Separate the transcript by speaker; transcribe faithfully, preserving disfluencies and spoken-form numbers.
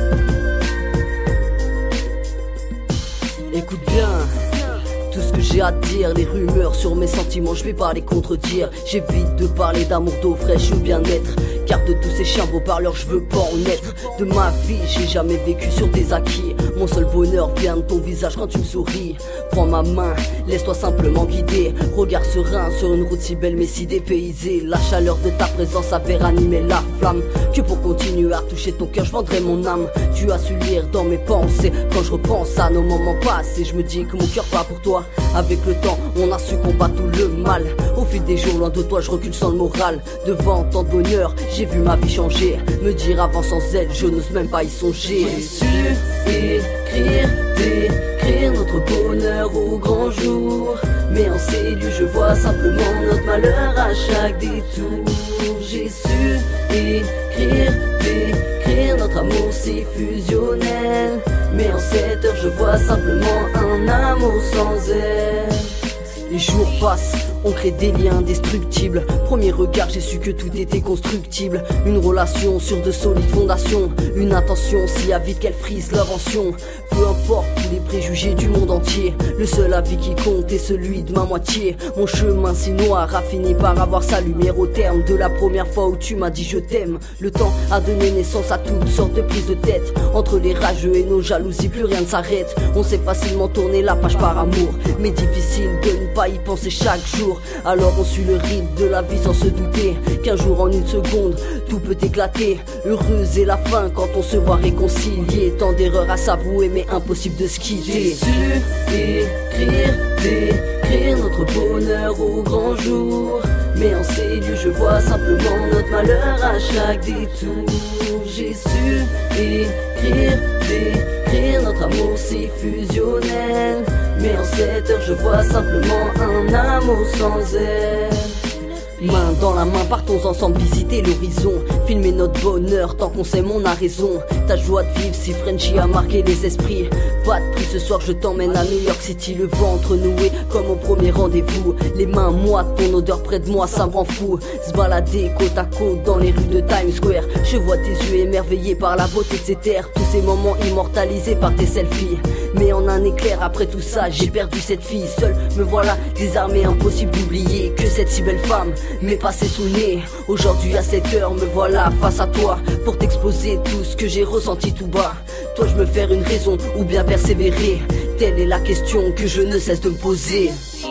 Speaker 1: Écoute bien tout ce que j'ai à dire, les rumeurs sur mes sentiments, je vais pas les contredire. J'évite de parler d'amour, d'eau fraîche ou bien-être, car de tous ces chiens beaux parleurs je veux pas en être. De ma vie j'ai jamais vécu sur des acquis, mon seul bonheur vient de ton visage quand tu me souris. Prends ma main, laisse-toi simplement guider, regard serein sur une route si belle mais si dépaysée. La chaleur de ta présence avait ranimé la flamme, que pour continuer à toucher ton cœur je vendrais mon âme. Tu as su lire dans mes pensées, quand je repense à nos moments passés, je me dis que mon cœur bat pour toi. Avec le temps on a su combattre tout le mal, au fil des jours loin de toi je recule sans le moral. Devant tant de bonheur j'ai vu ma vie changer, me dire avant sans elle je n'ose même pas y songer. J'ai su écrire, décrire notre bonheur au grand jour, mais en ces lieux je vois simplement notre malheur à chaque détour. J'ai su écrire, décrire notre amour si fusionnel, mais en cette heure je vois simplement un amour sans elle. Les jours passent, on crée des liens indestructibles. Premier regard j'ai su que tout était constructible. Une relation sur de solides fondations, une intention si avide qu'elle frise l'invention. Peu importe tous les préjugés du monde entier, le seul avis qui compte est celui de ma moitié. Mon chemin si noir a fini par avoir sa lumière au terme de la première fois où tu m'as dit je t'aime. Le temps a donné naissance à toutes sortes de prises de tête, entre les rageux et nos jalousies plus rien ne s'arrête. On sait facilement tourner la page par amour, mais difficile de ne pas y penser chaque jour. Alors on suit le rythme de la vie sans se douter qu'un jour en une seconde tout peut éclater. Heureuse est la fin quand on se voit réconcilié, tant d'erreurs à s'avouer mais impossible de se quitter. J'ai su écrire, décrire notre bonheur au grand jour, mais en ces lieux je vois simplement notre malheur à chaque détour. J'ai su écrire, décrire notre amour si fusionnel, mais en cette heure je vois simplement un amour sans elle. Main dans la main, partons ensemble visiter l'horizon, filmer notre bonheur tant qu'on s'aime on a raison. Ta joie de vivre si Frenchy a marqué les esprits. Pas de prix ce soir je t'emmène à New York City, le ventre noué comme au premier rendez-vous. Les mains moites, ton odeur près de moi ça me rend fou. Se balader côte à côte dans les rues de Times Square, je vois tes yeux émerveillés par la beauté de ces terres. Tous ces moments immortalisés par tes selfies, mais en un éclair après tout ça j'ai perdu cette fille. Seul me voilà désarmé, impossible d'oublier que cette si belle femme m'est passée sous le nez. Aujourd'hui à cette heure me voilà face à toi pour t'exposer tout ce que j'ai ressenti tout bas. Toi je me faire une raison ou bien persévérer, telle est la question que je ne cesse de me poser.